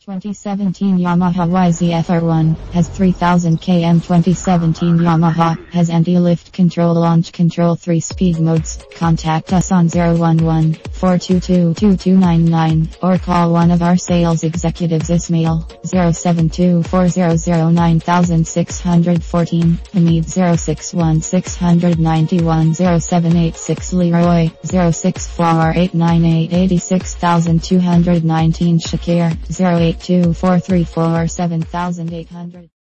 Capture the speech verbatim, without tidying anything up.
twenty seventeen Yamaha Y Z F R one has three thousand kilometers. twenty seventeen Yamaha has anti-lift control, launch control, three speed modes. Contact us on zero one one, four two two, two two nine nine or call one of our sales executives. Ismail zero seven two four zero zero nine six one four. Hamid zero six one six nine one zero seven eight six. Leroy zero six four eight nine eight eight six two one nine. Shakir zero eight two four three four seven eight zero zero.